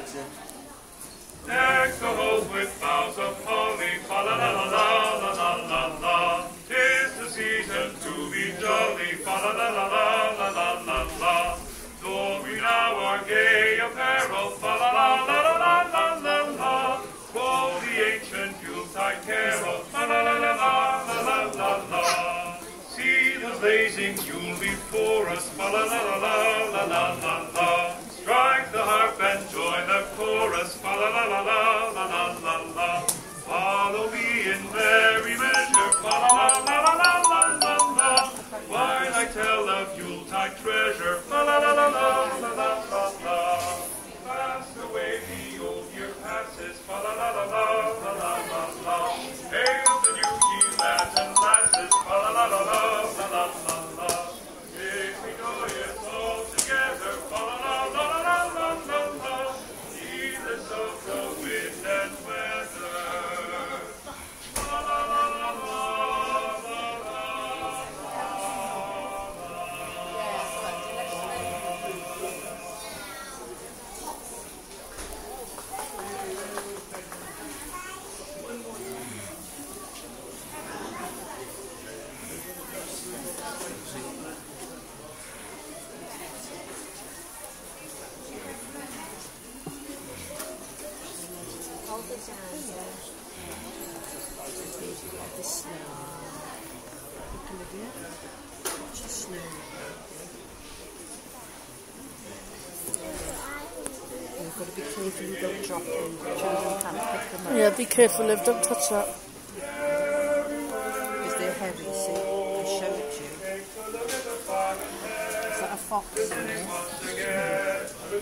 Next the halls with boughs of holly, fa la la la la la la la la. 'Tis the season to be jolly, fa la la la la la la la. Though we now are gay apparel, fa la la la la la la la. Quo the ancient Yuletide carol, fa la la la la la la la. See the blazing Yule before us, fa la la la la la la la. Strike the harp and join the chorus, fa la la la la la la la. Follow me in merry measure, fa la la la la la la la. While I tell of Yuletide treasure, fa la la la la la la la. Fast away the old year passes, fa la la la la la la la. Hail the new year, lads and lasses, fa la la la la la la la. If we joyous all together, fa la la la la la la la. Heedless of the wind and weather. La la la la la la la. You've got to be careful you don't drop them. Children can't pick them up. Yeah, be careful, Liv, don't touch that. Because they're heavy, see? I showed you. Is that a fox in there?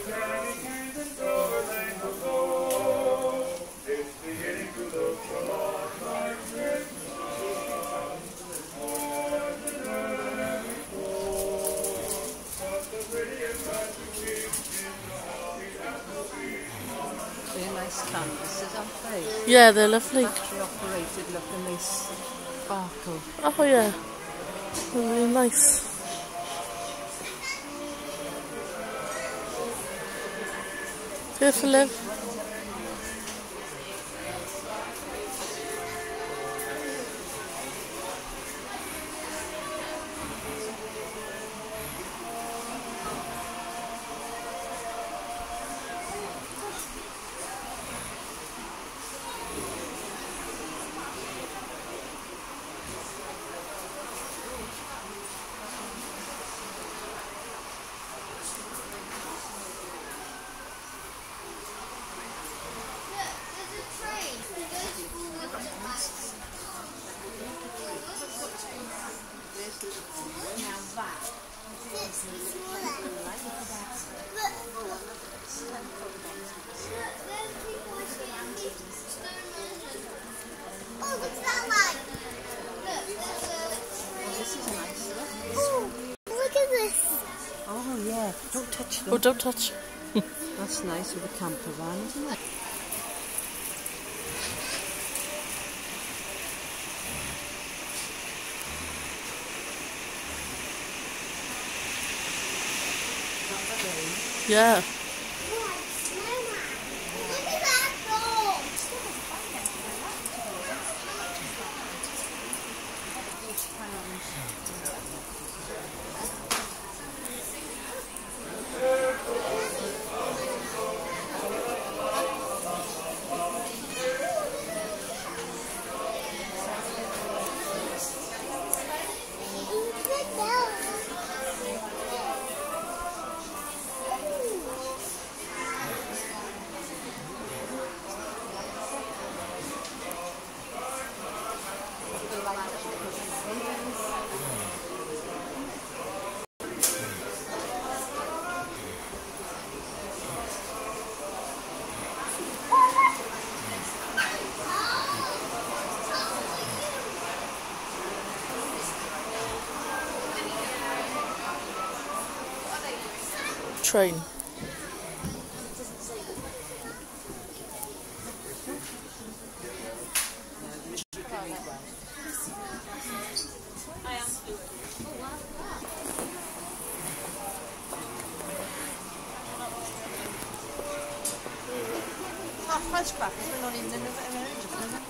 They're nice canvases, aren't they? Yeah, they're lovely. Battery operated, look, and they sparkle. Oh yeah, they're really nice. Careful, Liv. Oh, what's that like? This is nice, look. Oh, look at this. Oh, yeah. Don't touch them. Oh, don't touch. That's nice with a camper van, isn't it? Yeah. Look at that dog. Train. Oh, fresh crackers, we're not even in the